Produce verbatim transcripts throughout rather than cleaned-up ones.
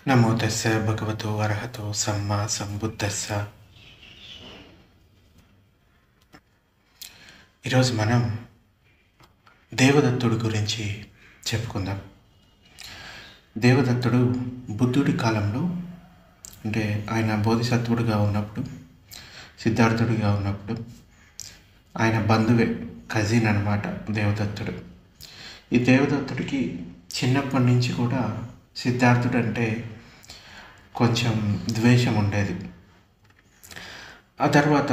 నమో తస్స భగవతో అర్హతో సమ్మా సంబుద్ధస్స. ఈరోజు మనం దేవదత్తుడి గురించి చెప్పుకుందాం. దేవదత్తుడు బుద్ధుడి కాలంలో, అంటే ఆయన బోధిసత్వుడిగా ఉన్నప్పుడు, సిద్ధార్థుడిగా ఉన్నప్పుడు, ఆయన బంధువే, కజిన్ అన్నమాట దేవదత్తుడు. ఈ దేవదత్తుడికి చిన్నప్పటి నుంచి కూడా సిద్ధార్థుడు అంటే కొంచెం ద్వేషం ఉండేది. ఆ తర్వాత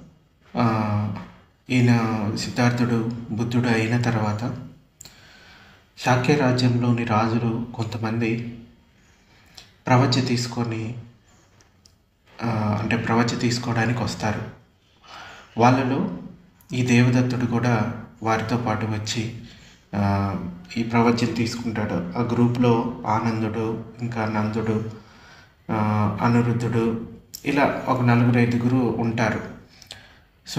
ఈయన సిద్ధార్థుడు బుద్ధుడు అయిన తర్వాత శాక్య రాజ్యంలోని రాజులు కొంతమంది ప్రవచ తీసుకొని అంటే ప్రవచ తీసుకోవడానికి వస్తారు. వాళ్ళలో ఈ దేవదత్తుడు కూడా వారితో పాటు వచ్చి ఈ ప్రవచనం తీసుకుంటాడు. ఆ గ్రూప్లో ఆనందుడు, ఇంకా నందుడు, అనిరుద్ధుడు, ఇలా ఒక నలుగురు ఐదుగురు ఉంటారు. సో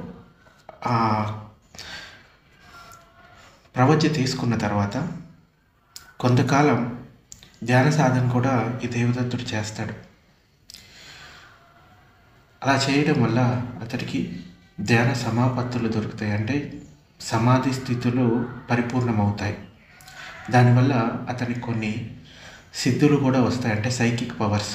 ప్రవచనం తీసుకున్న తర్వాత కొంతకాలం ధ్యాన సాధన కూడా ఈ దేవదత్తుడు చేస్తాడు. అలా చేయడం వల్ల అతడికి ధ్యాన సమాపత్తులు దొరుకుతాయి, అంటే సమాధి స్థితులు పరిపూర్ణమవుతాయి. దానివల్ల అతనికి కొన్ని సిద్ధులు కూడా వస్తాయి, అంటే సైకిక్ పవర్స్.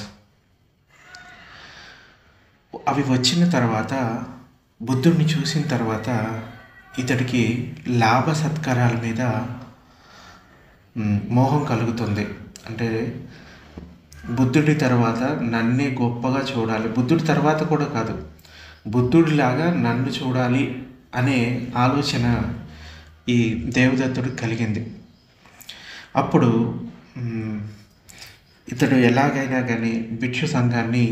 అవి వచ్చిన తర్వాత బుద్ధుడిని చూసిన తర్వాత ఇతడికి లాభ సత్కారాల మీద మోహం కలుగుతుంది. అంటే బుద్ధుడి తర్వాత నన్నే గొప్పగా చూడాలి, బుద్ధుడి తర్వాత కూడా కాదు, బుద్ధుడిలాగా నన్ను చూడాలి అనే ఆలోచన ఈ దేవదత్తుడికి కలిగింది. అప్పుడు ఇతడు ఎలాగైనా కానీ భిక్షు సంఘాన్ని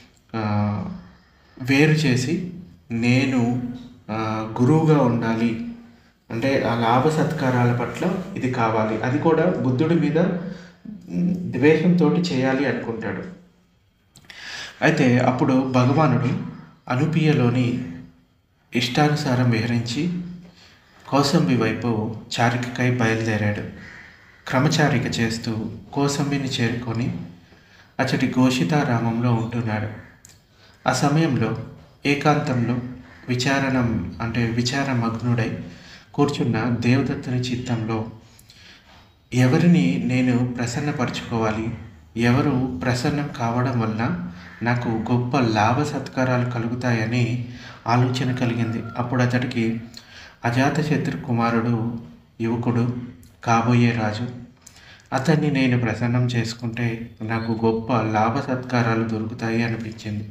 వేరు చేసి నేను గురువుగా ఉండాలి, అంటే ఆ లాభ సత్కారాల పట్ల ఇది కావాలి, అది కూడా బుద్ధుడి మీద ద్వేషంతో చేయాలి అనుకుంటాడు. అయితే అప్పుడు భగవానుడు అనుపియలోని ఇష్టానుసారం విహరించి కౌసంబి వైపు చారికకై బయలుదేరాడు. క్రమచారిక చేస్తూ కౌసంబిని చేరుకొని అతడి ఘోషితారామంలో ఉంటున్నాడు. ఆ సమయంలో ఏకాంతంలో విచారణం అంటే విచారమగ్నుడై కూర్చున్న దేవదత్తుని చిత్తంలో ఎవరిని నేను ప్రసన్నపరచుకోవాలి, ఎవరు ప్రసన్నం కావడం వలన నాకు గొప్ప లాభ సత్కారాలు కలుగుతాయని ఆలోచన కలిగింది. అప్పుడు అతడికి అజాతశత్రు కుమారుడు యువకుడు, కాబోయే రాజు, అతన్ని నేను ప్రసన్నం చేసుకుంటే నాకు గొప్ప లాభ సత్కారాలు దొరుకుతాయి అనిపించింది.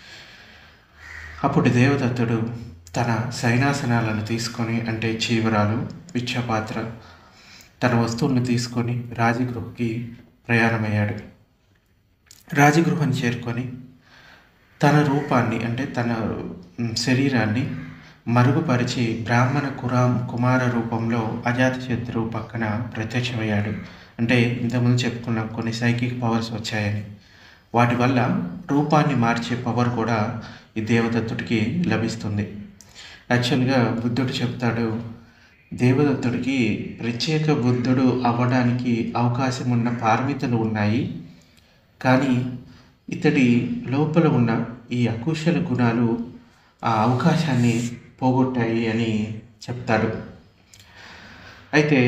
అప్పుడు దేవదత్తుడు తన సైనాసనాలను తీసుకొని, అంటే చీవరాలు, పిచ్చపాత్ర, తన వస్తువులను తీసుకొని రాజగృహకి ప్రయాణమయ్యాడు. రాజగృహాన్ని చేరుకొని తన రూపాన్ని, అంటే తన శరీరాన్ని మరుగుపరిచి బ్రాహ్మణ కురాం కుమార రూపంలో అజాతశత్రువు పక్కన ప్రత్యక్షమయ్యాడు. అంటే ఇంతకుముందు చెప్పుకున్న కొన్ని సైకిక్ పవర్స్ వచ్చాయని, వాటి వల్ల రూపాన్ని మార్చే పవర్ కూడా ఈ దేవదత్తుడికి లభిస్తుంది. యాక్చువల్గా బుద్ధుడు చెప్తాడు, దేవదత్తుడికి ప్రత్యేక బుద్ధుడు అవ్వడానికి అవకాశం ఉన్న పారమితలు ఉన్నాయి, కానీ ఇతడి లోపల ఉన్న ఈ అకుశల గుణాలు ఆ అవకాశాన్ని పోగొట్టాయి అని చెప్తాడు. అయితే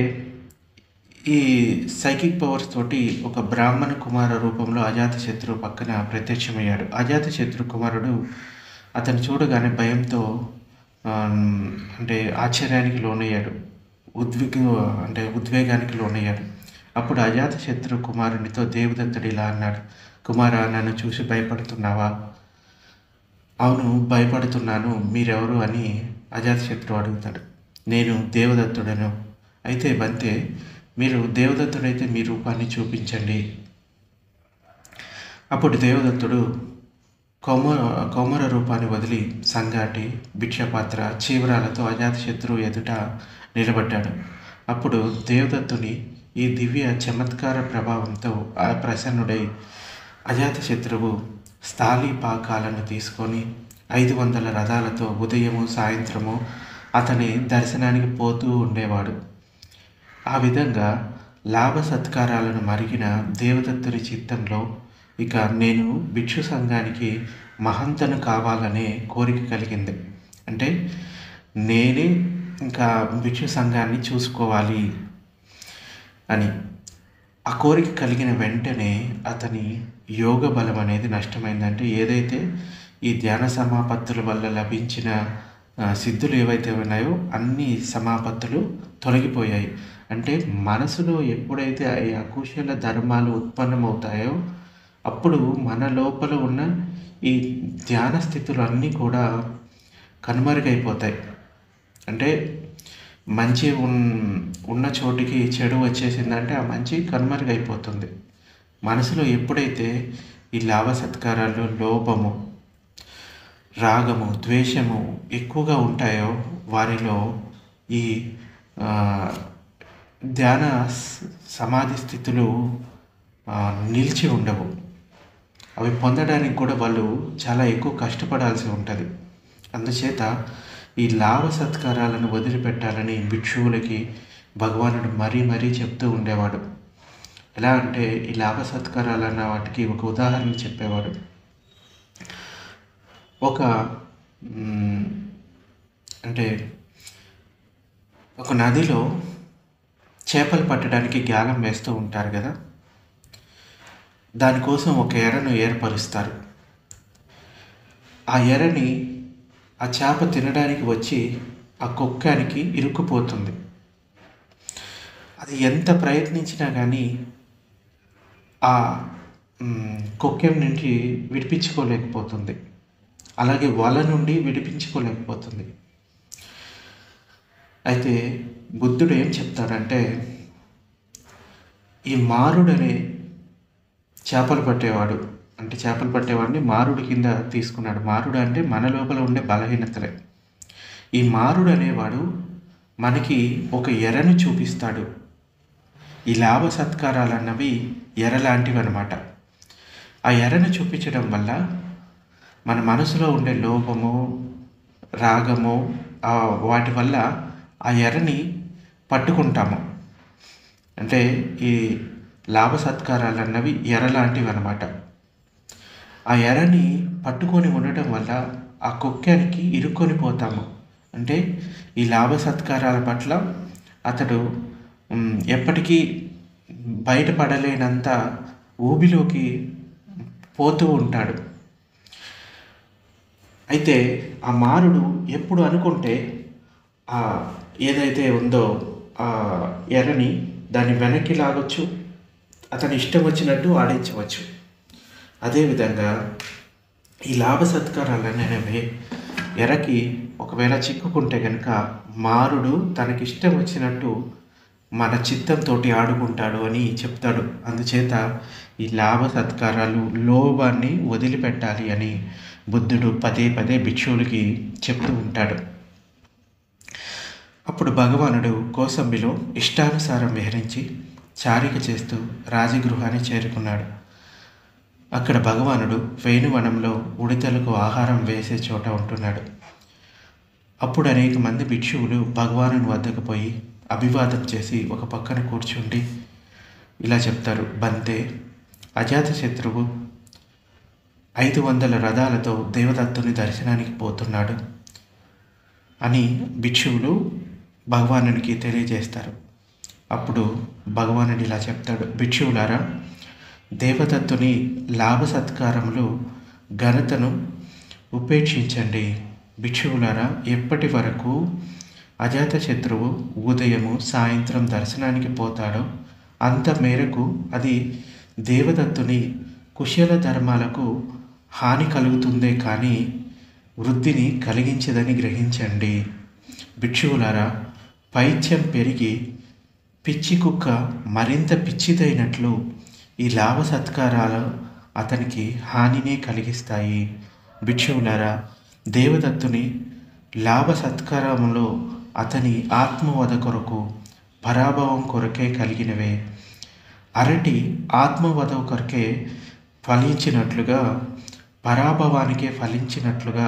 ఈ సైకిక్ పవర్స్ తోటి ఒక బ్రాహ్మణ కుమార రూపంలో అజాతశత్రువు పక్కన ప్రత్యక్షమయ్యాడు. అజాతశత్రు కుమారుడు అతను చూడగానే భయంతో అంటే ఆశ్చర్యానికి లోనయ్యాడు, ఉద్విగ అంటే ఉద్వేగానికి లోనయ్యాడు. అప్పుడు అజాతశత్రు కుమారునితో దేవదత్తుడు ఇలా అన్నాడు, కుమారా, నన్ను చూసి భయపడుతున్నావా? అవును, భయపడుతున్నాను, మీరెవరు అని అజాతశత్రువు అడుగుతాడు. నేను దేవదత్తుడను. అయితే బంతే, మీరు దేవదత్తుడైతే మీ రూపాన్ని చూపించండి. అప్పుడు దేవదత్తుడు కౌమ కౌమర రూపాన్ని వదిలి సంగాటి, భిక్షపాత్ర, చీవరాలతో అజాతశత్రువు ఎదుట నిలబడ్డాడు. అప్పుడు దేవదత్తుని ఈ దివ్య చమత్కార ప్రభావంతో ఆ ప్రసన్నుడై అజాతశత్రువు స్థాళీ పాకాలను తీసుకొని ఐదు వందల రథాలతో ఉదయము సాయంత్రము అతని దర్శనానికి పోతూ ఉండేవాడు. ఆ విధంగా లాభ సత్కారాలను మరిగిన దేవదత్తుని చిత్తంలో ఇక నేను భిక్షు సంఘానికి మహంతను కావాలనే కోరిక కలిగింది. అంటే నేనే ఇంకా భిక్షు సంఘాన్ని చూసుకోవాలి అని ఆ కోరిక కలిగిన వెంటనే అతని యోగ బలం అనేది నష్టమైందంటే ఏదైతే ఈ ధ్యాన సమాపత్తుల వల్ల లభించిన సిద్ధులు ఏవైతే ఉన్నాయో అన్ని సమాపత్తులు తొలగిపోయాయి. అంటే మనసులో ఎప్పుడైతే ఈ అకుశల ధర్మాలు ఉత్పన్నమవుతాయో అప్పుడు మన లోపల ఉన్న ఈ ధ్యాన స్థితులు అన్నీ కూడా కనుమరుగైపోతాయి. అంటే మంచి ఉన్ ఉన్న చోటికి చెడు వచ్చేసిందంటే ఆ మంచి కనుమరుగైపోతుంది. మనసులో ఎప్పుడైతే ఈ లాభ సత్కారాలు, లోభము, రాగము, ద్వేషము ఎక్కువగా ఉంటాయో వారిలో ఈ ధ్యాన సమాధి స్థితులు నిలిచి ఉండవు. అవి పొందడానికి కూడా వాళ్ళు చాలా ఎక్కువ కష్టపడాల్సి ఉంటుంది. అందుచేత ఈ లాభ సత్కారాలను వదిలిపెట్టాలని భిక్షువులకి భగవానుడు మరీ మరీ చెప్తూ ఉండేవాడు. ఎలా అంటే ఈ లాభ సత్కారాలు అన్న వాటికి ఒక ఉదాహరణ చెప్పేవాడు. ఒక అంటే ఒక నదిలో చేపలు పట్టడానికి గాలం వేస్తూ ఉంటారు కదా, దానికోసం ఒక ఎరను ఏర్పరుస్తారు. ఆ ఎరని ఆ చేప తినడానికి వచ్చి ఆ కొక్కానికి ఇరుక్కుపోతుంది. అది ఎంత ప్రయత్నించినా కానీ ఆ కొక్కెం నుంచి విడిపించుకోలేకపోతుంది. అలాగే వల నుండి విడిపించుకోలేకపోతుంది. అయితే బుద్ధుడు ఏం చెప్తాడంటే ఈ మారుడనే చేపలు పట్టేవాడు, అంటే చేపలు పట్టేవాడిని మారుడి కింద తీసుకున్నాడు. మారుడు అంటే మన లోపల ఉండే బలహీనతలే. ఈ మారుడు అనేవాడు మనకి ఒక ఎరను చూపిస్తాడు. ఈ లాభ సత్కారాలు అన్నవి ఎర లాంటివి అనమాట. ఆ ఎరను చూపించడం వల్ల మన మనసులో ఉండే లోభము, రాగము వాటి వల్ల ఆ ఎరని పట్టుకుంటాము. అంటే ఈ లాభ సత్కారాలు అన్నవి ఎర లాంటివి అనమాట. ఆ ఎరని పట్టుకొని ఉండటం వల్ల ఆ కొక్కానికి ఇరుక్కొని పోతాము. అంటే ఈ లాభ సత్కారాల పట్ల అతడు ఎప్పటికీ బయటపడలేనంత ఊబిలోకి పోతూ ఉంటాడు. అయితే ఆ మారుడు ఎప్పుడు అనుకుంటే ఆ ఏదైతే ఉందో ఆ ఎరని దాన్ని వెనక్కి లాగొచ్చు, అతని ఇష్టం వచ్చినట్టు ఆడించవచ్చు. అదేవిధంగా ఈ లాభ సత్కారాలు అనేవి ఎరకి ఒకవేళ చిక్కుకుంటే కనుక మారుడు తనకిష్టం వచ్చినట్టు మన చిత్తంతో ఆడుకుంటాడు అని చెప్తాడు. అందుచేత ఈ లాభ సత్కారాలు, లోభాన్ని వదిలిపెట్టాలి అని బుద్ధుడు పదే పదే భిక్షువులకి చెప్తూ ఉంటాడు. అప్పుడు భగవానుడు కోసంబిలో ఇష్టానుసారం విహరించి చారిక చేస్తూ రాజగృహాన్ని చేరుకున్నాడు. అక్కడ భగవానుడు వేణువనంలో ఉడితలకు ఆహారం వేసే చోట ఉంటున్నాడు. అప్పుడు అనేక మంది భిక్షువులు భగవానుని వద్దకు పోయి అభివాదం చేసి ఒక పక్కన కూర్చుండి ఇలా చెప్తారు: బంతే, అజాతశత్రువు ఐదు వందల రథాలతో దేవదత్తుని దర్శనానికి పోతున్నాడు అని భిక్షువులు భగవానునికి తెలియజేస్తారు. అప్పుడు భగవానుడు ఇలా చెప్తాడు: భిక్షువులారా, దేవదత్తుని లాభ సత్కారములు, ఘనతను ఉపేక్షించండి. భిక్షువులారా, ఎప్పటి వరకు అజాతశత్రువు ఉదయము సాయంత్రం దర్శనానికి పోతాడో అంత మేరకు అది దేవదత్తుని కుశల ధర్మాలకు హాని కలుగుతుందే కానీ వృద్ధిని కలిగించదని గ్రహించండి. భిక్షువులారా, పైత్యం పెరిగి పిచ్చి కుక్క మరింత పిచ్చిదైనట్లు ఈ లాభ సత్కారాలు అతనికి హానినే కలిగిస్తాయి. భిక్షువులారా, దేవదత్తుని లాభ సత్కారములో అతని ఆత్మవధ కొరకు, పరాభవం కొరకే కలిగినవే. అరటి ఆత్మవధ కొరకే ఫలించినట్లుగా, పరాభవానికే ఫలించినట్లుగా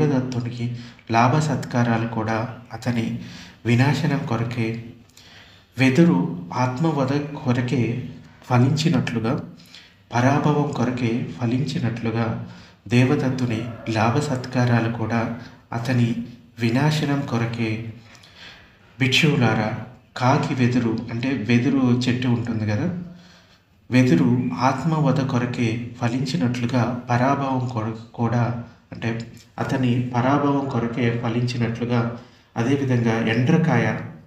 దేవదత్తునికి లాభ సత్కారాలు కూడా అతని వినాశనం కొరకే వెదురు ఆత్మవధ కొరకే ఫలించినట్లుగా, పరాభవం కొరకే ఫలించినట్లుగా దేవదత్తుని లాభ సత్కారాలు కూడా అతని వినాశనం కొరకే. భిక్షువులారా, కాకి వెదురు అంటే వెదురు చెట్టు ఉంటుంది కదా, వెదురు ఆత్మవధ కొరకే ఫలించినట్లుగా పరాభవం కొరకు కూడా అంటే అతని పరాభవం కొరకే ఫలించినట్లుగా, అదేవిధంగా ఎండ్రకాయ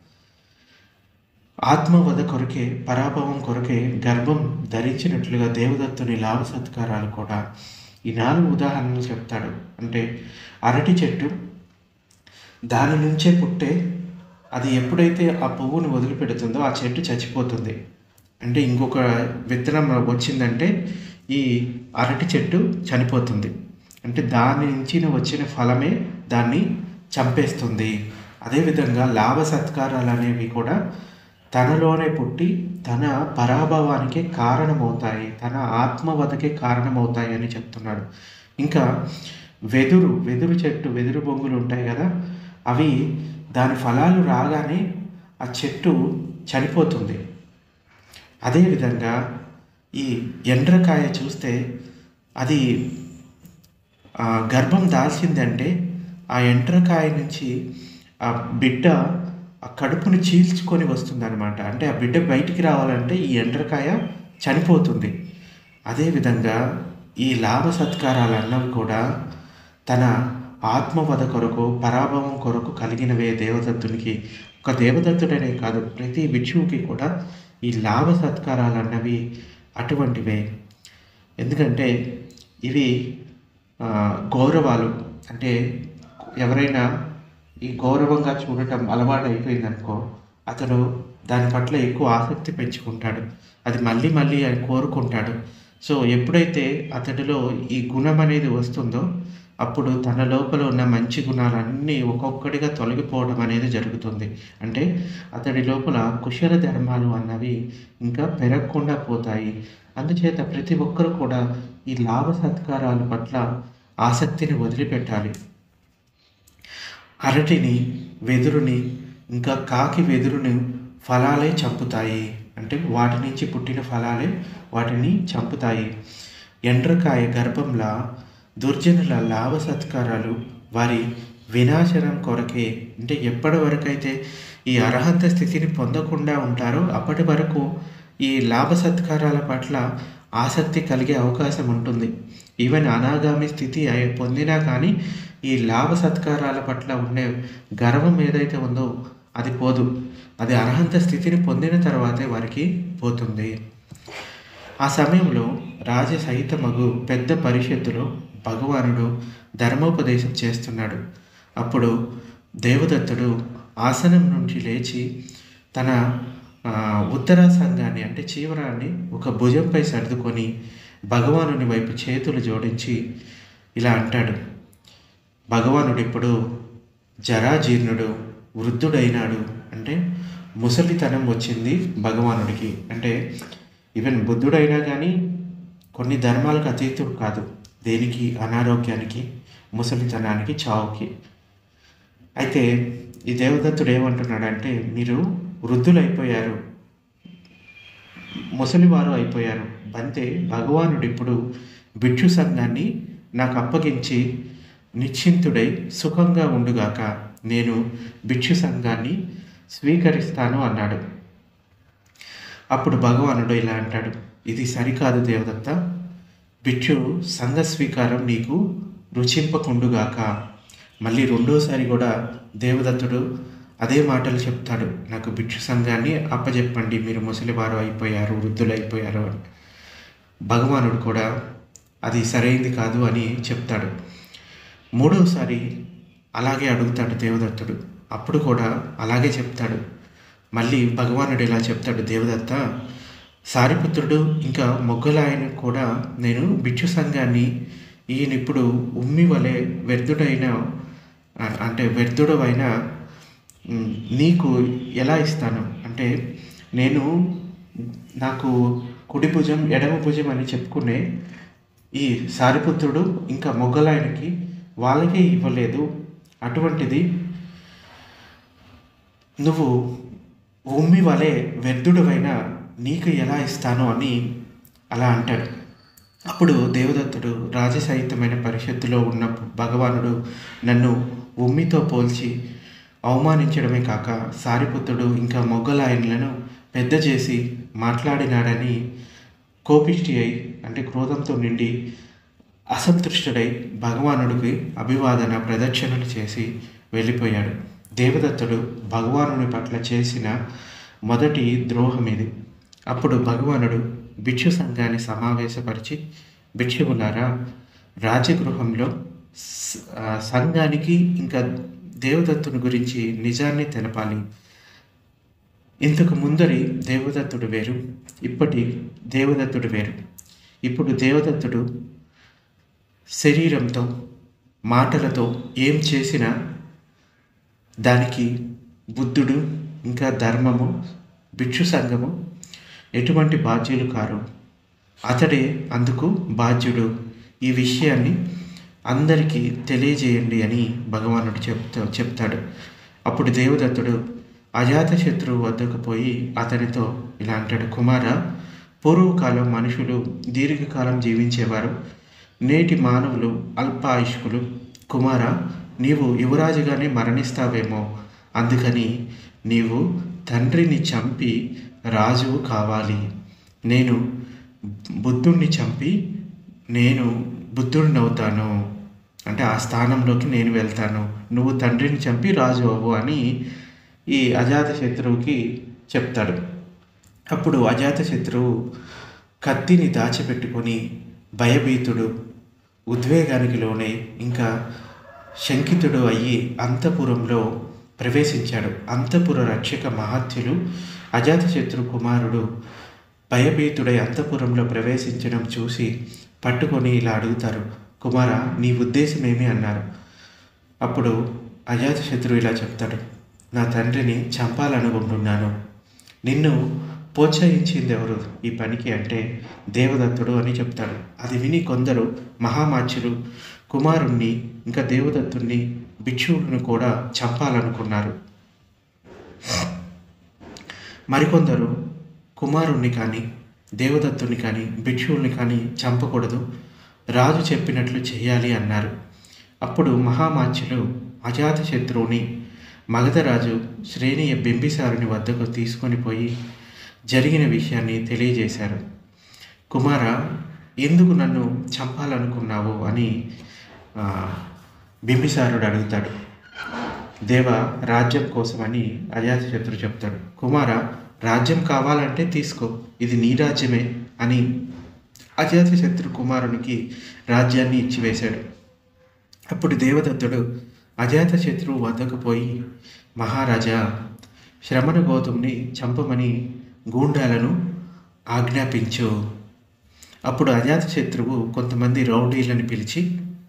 ఆత్మవధ కొరకే పరాభవం కొరకే గర్భం ధరించినట్లుగా దేవదత్తుని లాభ సత్కారాలు కూడా. ఈ నాలుగు ఉదాహరణలు చెప్తాడు. అంటే అరటి చెట్టు దాని నుంచే పుట్టే, అది ఎప్పుడైతే ఆ పువ్వును వదిలిపెడుతుందో ఆ చెట్టు చచ్చిపోతుంది. అంటే ఇంకొక విత్తనం వచ్చిందంటే ఈ అరటి చెట్టు చనిపోతుంది. అంటే దాని నుంచి వచ్చిన ఫలమే దాన్ని చంపేస్తుంది. అదేవిధంగా లాభ సత్కారాలు అనేవి కూడా తనలోనే పుట్టి తన పరాభవానికి కారణమవుతాయి, తన ఆత్మవధకే కారణమవుతాయి అని చెప్తున్నాడు. ఇంకా వెదురు వెదురు చెట్టు వెదురు బొంగులు ఉంటాయి కదా, అవి దాని ఫలాలు రాగానే ఆ చెట్టు చనిపోతుంది. అదేవిధంగా ఈ ఎండ్రకాయ చూస్తే అది గర్భం దాల్చిందంటే ఆ ఎండ్రకాయ నుంచి ఆ బిడ్డ ఆ కడుపుని చీల్చుకొని వస్తుందన్నమాట. అంటే ఆ బిడ్డ బయటికి రావాలంటే ఈ ఎండ్రకాయ చనిపోతుంది. అదేవిధంగా ఈ లాభ సత్కారాలు అన్నవి కూడా తన ఆత్మవధ కొరకు పరాభవం కొరకు కలిగినవే దేవదత్తునికి. ఒక దేవదత్తుడనే కాదు, ప్రతి భిక్షువుకి కూడా ఈ లాభ సత్కారాలు అన్నవి అటువంటివే. ఎందుకంటే ఇవి గౌరవాలు. అంటే ఎవరైనా ఈ గౌరవంగా చూడటం అలవాటు అయిపోయిందనుకో, అతడు దాని పట్ల ఎక్కువ ఆసక్తి పెంచుకుంటాడు, అది మళ్ళీ మళ్ళీ ఆయన కోరుకుంటాడు. సో ఎప్పుడైతే అతడిలో ఈ గుణం అనేది వస్తుందో అప్పుడు తన లోపల ఉన్న మంచి గుణాలన్నీ ఒక్కొక్కటిగా తొలగిపోవడం అనేది జరుగుతుంది. అంటే అతడి లోపల కుశల ధర్మాలు అన్నవి ఇంకా పెరగకుండా పోతాయి. అందుచేత ప్రతి ఒక్కరు కూడా ఈ లాభ సత్కారాల పట్ల ఆసక్తిని వదిలిపెట్టాలి. అరటిని, వెదురుని, ఇంకా కాకి వెదురుని ఫలాలే చంపుతాయి. అంటే వాటి నుంచి పుట్టిన ఫలాలే వాటిని చంపుతాయి. ఎండ్రకాయ గర్భంలా దుర్జనుల లాభ సత్కారాలు వారి వినాశనం కొరకే. అంటే ఎప్పటి వరకైతే ఈ అర్హత స్థితిని పొందకుండా ఉంటారో అప్పటి వరకు ఈ లాభ సత్కారాల పట్ల ఆసక్తి కలిగే అవకాశం ఉంటుంది. ఈవెన్ అనాగామి స్థితి పొందినా కానీ ఈ లాభ సత్కారాల పట్ల ఉండే గర్వం ఏదైతే ఉందో అది పోదు. అది అర్హత స్థితిని పొందిన తర్వాతే వారికి పోతుంది. ఆ సమయంలో రాజసహితమగు పెద్ద పరిషత్తులో భగవానుడు ధర్మోపదేశం చేస్తున్నాడు. అప్పుడు దేవదత్తుడు ఆసనం నుంచి లేచి తన ఉత్తర సంఘాన్ని అంటే చీవరాన్ని ఒక భుజంపై సర్దుకొని భగవానుని వైపు చేతులు జోడించి ఇలా అంటాడు. భగవానుడు ఇప్పుడు జరాజీర్ణుడు, వృద్ధుడైనాడు. అంటే ముసలితనం వచ్చింది భగవానుడికి. అంటే ఈవెన్ బుద్ధుడైనా కానీ కొన్ని ధర్మాలకు అతీతుడు కాదు. దేనికి? అనారోగ్యానికి, ముసలితనానికి, చావుకి. అయితే ఈ దేవదత్తుడు ఏమంటున్నాడంటే, మీరు వృద్ధులైపోయారు, ముసలివారు అయిపోయారు. అంతే భగవానుడు ఇప్పుడు భిక్షు సంఘాన్ని నాకు అప్పగించి నిశ్చింతుడై సుఖంగా ఉండుగాక, నేను భిక్షు సంఘాన్ని స్వీకరిస్తాను అన్నాడు. అప్పుడు భగవానుడు ఇలా అంటాడు, ఇది సరికాదు దేవదత్త, భిక్షు సంఘ స్వీకారం నీకు రుచింపకుండుగాక. మళ్ళీ రెండోసారి కూడా దేవదత్తుడు అదే మాటలు చెప్తాడు, నాకు భిక్షు సంఘాన్ని అప్పచెప్పండి, మీరు ముసలివారు అయిపోయారు, వృద్ధులు అయిపోయారు అని. భగవానుడు కూడా అది సరైంది కాదు అని చెప్తాడు. మూడోసారి అలాగే అడుగుతాడు దేవదత్తుడు, అప్పుడు కూడా అలాగే చెప్తాడు. మళ్ళీ భగవానుడు ఇలా చెప్తాడు, దేవదత్త, సారిపుత్రుడు ఇంకా మొగ్గలాయన కూడా నేను భిక్షు సంఘాన్ని ఈయన ఇప్పుడు ఉమ్మి వలె వ్యర్థుడైన అంటే వ్యర్థుడవైన నీకు ఎలా ఇస్తాను? అంటే నేను నాకు కుడి భుజం ఎడమ భుజం అని చెప్పుకునే ఈ సారిపుత్రుడు ఇంకా మొగ్గలాయనకి వాళ్ళకే ఇవ్వలేదు. అటువంటిది నువ్వు ఉమ్మి వలె వ్యర్థుడవైన నీకు ఎలా ఇస్తాను అని అలా అంటాడు. అప్పుడు దేవదత్తుడు రాజసహితమైన పరిషత్తులో ఉన్న భగవానుడు నన్ను ఉమ్మితో పోల్చి అవమానించడమే కాక సారిపుత్రుడు ఇంకా మొగ్గలాయన్లను పెద్ద చేసి మాట్లాడినాడని కోపిష్టి అయి అంటే క్రోధంతో నిండి అసంతృష్టుడై భగవానుడికి అభివాదన ప్రదక్షిణలు చేసి వెళ్ళిపోయాడు. దేవదత్తుడు భగవానుని పట్ల చేసిన మొదటి ద్రోహం ఇది. అప్పుడు భగవానుడు భిక్షు సంఘాన్ని సమావేశపరిచి, భిక్షువులారా, రాజగృహంలో సంఘానికి ఇంకా దేవదత్తుని గురించి నిజాన్ని తెలపాలి. ఇంతకు ముందరి దేవదత్తుడు వేరు, ఇప్పటి దేవదత్తుడు వేరు. ఇప్పుడు దేవదత్తుడు శరీరంతో మాటలతో ఏం చేసినా దానికి బుద్ధుడు ఇంకా ధర్మము భిక్షు సంఘము ఎటువంటి బాధ్యులు కారు, అతడే అందుకు బాధ్యుడు. ఈ విషయాన్ని అందరికీ తెలియజేయండి అని భగవానుడు చెప్తా చెప్తాడు అప్పుడు దేవదత్తుడు అజాతశత్రువు వద్దకు పోయి అతనితో ఇలా అంటాడు, కుమార, పూర్వకాలం మనుషులు దీర్ఘకాలం జీవించేవారు, నేటి మానవులు అల్పాయుష్కులు. కుమార, నీవు యువరాజుగానే మరణిస్తావేమో, అందుకని నీవు తండ్రిని చంపి రాజువు కావాలి. నేను బుద్ధుణ్ణి చంపి నేను బుద్ధుడిని అవుతాను, అంటే ఆ స్థానంలోకి నేను వెళ్తాను, నువ్వు తండ్రిని చంపి రాజు అవ్వు అని ఈ అజాతశత్రువుకి చెప్తాడు. అప్పుడు అజాతశత్రువు కత్తిని దాచిపెట్టుకొని భయభీతుడు, ఉద్వేగానికి లోనై ఇంకా శంకితుడు అయ్యి అంతఃపురంలో ప్రవేశించాడు. అంతఃపుర రక్షక మహాత్యులు అజాతశత్రు కుమారుడు భయభీతుడై అంతఃపురంలో ప్రవేశించడం చూసి పట్టుకొని ఇలా అడుగుతారు, కుమార, నీ ఉద్దేశం ఏమి అన్నారు. అప్పుడు అజాతశత్రువు ఇలా చెప్తాడు, నా తండ్రిని చంపాలనుకుంటున్నాను. నిన్ను ప్రోత్సహించింది ఎవరు ఈ పనికి అంటే దేవదత్తుడు అని చెప్తాడు. అది విని కొందరు మహామాచ్యులు కుమారుణ్ణి ఇంకా దేవదత్తుణ్ణి భిక్షువులను కూడా చంపాలనుకున్నారు. మరికొందరు కుమారుణ్ణి కానీ దేవదత్తుని కానీ భిక్షువుల్ని కానీ చంపకూడదు, రాజు చెప్పినట్లు చేయాలి అన్నారు. అప్పుడు మహామాచ్యులు అజాతశత్రువుని మగధరాజు శ్రేణియ బింబిసారుని వద్దకు తీసుకొని పోయి జరిగిన విషయాన్ని తెలియజేశారు. కుమార, ఎందుకు నన్ను చంపాలనుకున్నావు అని బింబిసారుడు అడుగుతాడు. దేవ, రాజ్యం కోసమని అజాతశత్రు చెప్తాడు. కుమార, రాజ్యం కావాలంటే తీసుకో, ఇది నీ రాజ్యమే అని అజాతశత్రు కుమారునికి రాజ్యాన్ని ఇచ్చివేశాడు. అప్పుడు దేవదత్తుడు అజాతశత్రువు వద్దకు పోయి, మహారాజా, శ్రమణ గౌతముని చంపమని గూండాలను ఆజ్ఞాపించు. అప్పుడు అజాతశత్రువు కొంతమంది రౌడీలను పిలిచి,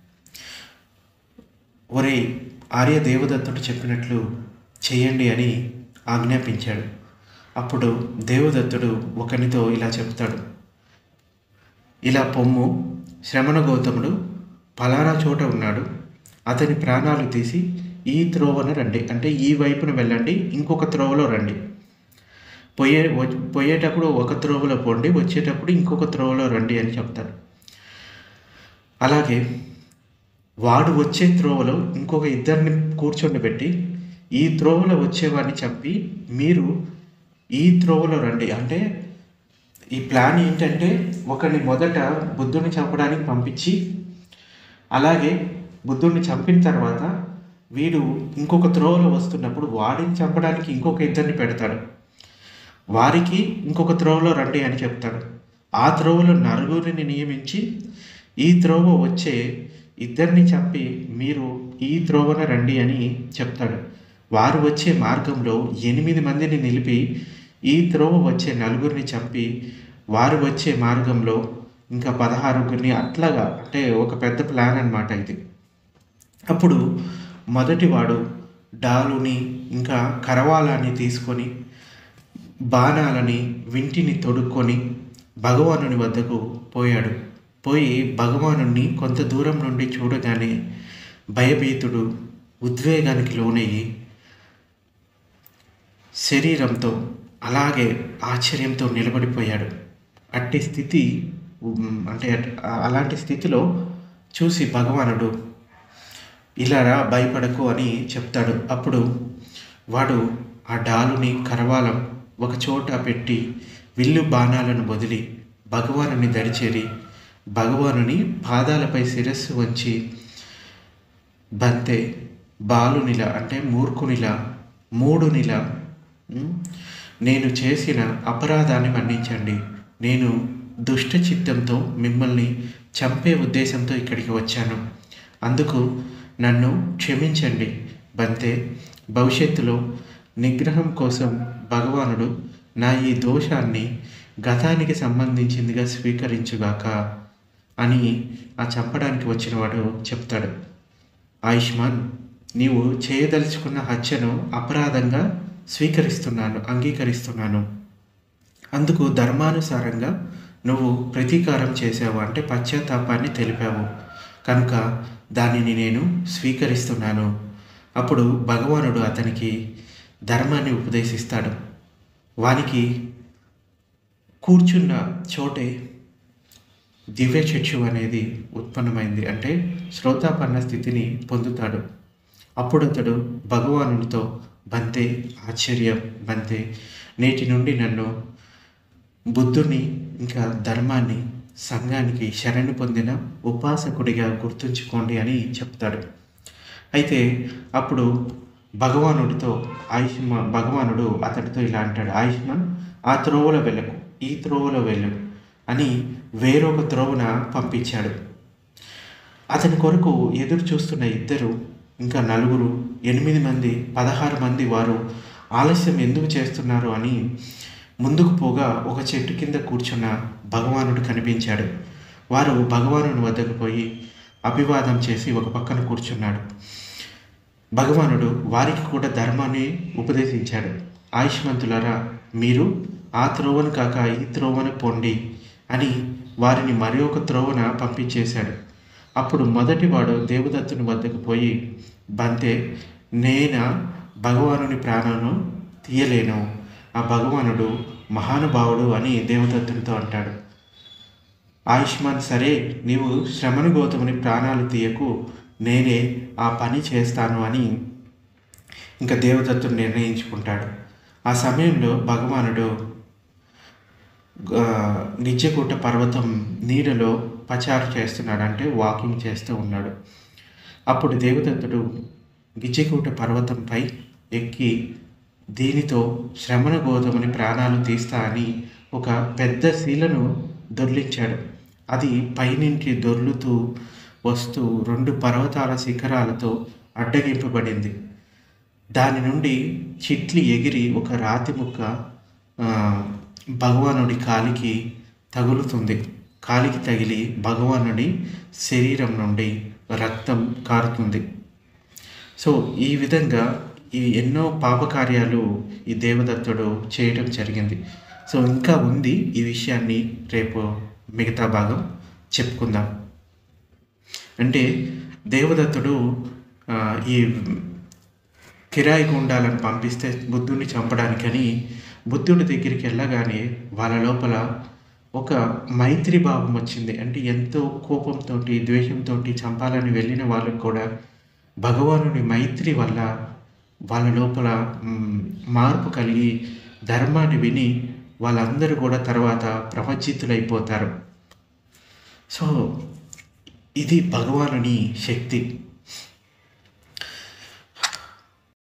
ఒరే, ఆర్య దేవదత్తుడు చెప్పినట్లు చేయండి అని ఆజ్ఞాపించాడు. అప్పుడు దేవదత్తుడు ఒకనితో ఇలా చెప్తాడు, ఇలా పొమ్ము, శ్రమణ గౌతముడు ఫలానా చోట ఉన్నాడు, అతని ప్రాణాలు తీసి ఈ త్రోవన రండి, అంటే ఈ వైపున వెళ్ళండి, ఇంకొక త్రోవలో రండి, పోయే పోయేటప్పుడు ఒక త్రోవలో పోండి, వచ్చేటప్పుడు ఇంకొక త్రోవలో రండి అని చెప్తాడు. అలాగే వాడు వచ్చే త్రోవలో ఇంకొక ఇద్దరిని కూర్చొని ఈ త్రోవలో వచ్చేవాడిని చంపి మీరు ఈ త్రోవలో రండి. అంటే ఈ ప్లాన్ ఏంటంటే ఒకరిని మొదట బుద్ధుని చంపడానికి పంపించి, అలాగే బుద్ధుడిని చంపిన తర్వాత వీడు ఇంకొక త్రోవలో వస్తున్నప్పుడు వాడిని చంపడానికి ఇంకొక ఇద్దరిని పెడతాడు, వారికి ఇంకొక త్రోవలో రండి అని చెప్తాడు. ఆ త్రోవలో నలుగురిని నియమించి ఈ త్రోవ వచ్చే ఇద్దరిని చంపి మీరు ఈ త్రోవన రండి అని చెప్తాడు. వారు వచ్చే మార్గంలో ఎనిమిది మందిని నిలిపి ఈ త్రోవ వచ్చే నలుగురిని చంపి వారు వచ్చే మార్గంలో ఇంకా పదహారుగురిని, అట్లాగా అంటే ఒక పెద్ద ప్లాన్ అన్నమాట ఇది. అప్పుడు మొదటివాడు డాలుని ఇంకా కరవాలాన్ని తీసుకొని బాణాలని వింటిని తొడుక్కొని భగవానుని వద్దకు పోయాడు. పోయి భగవానుణ్ణి కొంత దూరం నుండి చూడగానే భయభీతుడు, ఉద్వేగానికి లోనయ్యి శరీరంతో అలాగే ఆశ్చర్యంతో నిలబడిపోయాడు. అట్టి స్థితి ఉమ్, అంటే అట్- అలాంటి స్థితిలో చూసి భగవానుడు ఇలా రా, భయపడకు అని చెప్తాడు. అప్పుడు వాడు ఆ డాలుని కరవాలం ఒక చోట పెట్టి విల్లు బాణాలను వదిలి భగవానుని దరిచేరి భగవానుని పాదాలపై శిరస్సు వంచి, బంతే బాలునిలా అంటే మూర్ఖునిలా మూడునిలా ఉమ్, నేను చేసిన అపరాధాన్ని మన్నించండి. నేను దుష్ట చిత్తంతో మిమ్మల్ని చంపే ఉద్దేశంతో ఇక్కడికి వచ్చాను. అందుకు నన్ను క్షమించండి బంతే. భవిష్యత్తులో నిగ్రహం కోసం భగవానుడు నా ఈ దోషాన్ని గతానికి సంబంధించిందిగా స్వీకరించుగాక అని ఆ చంపడానికి వచ్చినవాడు చెప్తాడు. ఆయుష్మాన్, నీవు చేయదలుచుకున్న హత్యను అపరాధంగా స్వీకరిస్తున్నాను, అంగీకరిస్తున్నాను. అందుకు ధర్మానుసారంగా నువ్వు ప్రతీకారం చేసావు, అంటే పశ్చాత్తాపాన్ని తెలిపావు కనుక దానిని నేను స్వీకరిస్తున్నాను. అప్పుడు భగవానుడు అతనికి ధర్మాన్ని ఉపదేశిస్తాడు. వానికి కూర్చున్న చోటే దివ్య చక్షు అనేది ఉత్పన్నమైంది, అంటే శ్రోతాపన్న స్థితిని పొందుతాడు. అప్పుడు అతడు భగవానుడితో, బంతే ఆశ్చర్యం బంతే, నేటి నుండి నన్ను బుద్ధుని ఇంకా ధర్మాన్ని సంఘానికి శరణు పొందిన ఉపాసకుడిగా గుర్తుంచుకోండి అని చెప్తాడు. అయితే అప్పుడు భగవానుడితో ఆయుష్మా భగవానుడు అతడితో ఇలా అంటాడు, ఆయుష్మాన్, ఆ త్రోవలో వెళ్ళకు, ఈ త్రోవలో వెళ్ళు అని వేరొక త్రోవన పంపించాడు. అతని కొరకు ఎదురు చూస్తున్న ఇద్దరు ఇంకా నలుగురు, ఎనిమిది మంది, పదహారు మంది వారు ఆలస్యం ఎందుకు చేస్తున్నారు అని ముందుకు పోగా ఒక చెట్టు కింద కూర్చున్న భగవానుడు కనిపించాడు. వారు భగవానుని వద్దకు పోయి అభివాదం చేసి ఒక పక్కన కూర్చున్నాడు. భగవానుడు వారికి కూడా ధర్మాన్ని ఉపదేశించాడు. ఆయుష్మంతులారా, మీరు ఆ త్రోవను కాక ఈ త్రోవను పొండి అని వారిని మరి ఒక త్రోవన పంపించేశాడు. అప్పుడు మొదటివాడు దేవదత్తుని వద్దకు పోయి, బంతే, నేనా భగవానుని ప్రాణాలను తీయలేను, ఆ భగవానుడు మహానుభావుడు అని దేవదత్తునితో అంటాడు. ఆయుష్మాన్, సరే, నీవు శ్రమను గౌతముని ప్రాణాలు తీయకు, నేనే ఆ పని చేస్తాను అని ఇంకా దేవదత్తుడు నిర్ణయించుకుంటాడు. ఆ సమయంలో భగవానుడు నిత్యకూట పర్వతం నీడలో పచారు చేస్తున్నాడు, అంటే వాకింగ్ చేస్తూ ఉన్నాడు. అప్పుడు దేవదత్తుడు గిజ్జకూట పర్వతంపై ఎక్కి దీనితో శ్రమణ గోధుమని ప్రాణాలు తీస్తా అని ఒక పెద్ద శీలను దొర్లించాడు. అది పైనుంచి దొర్లుతూ వస్తూ రెండు పర్వతాల శిఖరాలతో అడ్డగింపబడింది. దాని నుండి చిట్లి ఎగిరి ఒక రాతి ముక్క భగవానుడి కాలికి తగులుతుంది. కాలికి తగిలి భగవానుడి శరీరం నుండి రక్తం కారుతుంది. సో ఈ విధంగా ఈ ఎన్నో పాపకార్యాలు ఈ దేవదత్తుడు చేయడం జరిగింది. సో ఇంకా ఉంది, ఈ విషయాన్ని రేపు మిగతా భాగం చెప్పుకుందాం. అంటే దేవదత్తుడు ఈ కిరాయి గుండాలను పంపిస్తే బుద్ధుడిని చంపడానికని బుద్ధుడి దగ్గరికి వెళ్ళగానే వాళ్ళ లోపల ఒక మైత్రి భావం వచ్చింది. అంటే ఎంతో కోపంతో ద్వేషంతో చంపాలని వెళ్ళిన వాళ్ళకు కూడా భగవానుడి మైత్రి వల్ల వాళ్ళ లోపల మార్పు కలిగి ధర్మాన్ని విని వాళ్ళందరూ కూడా తర్వాత ప్రపంచితులైపోతారు. సో ఇది భగవానుని శక్తి.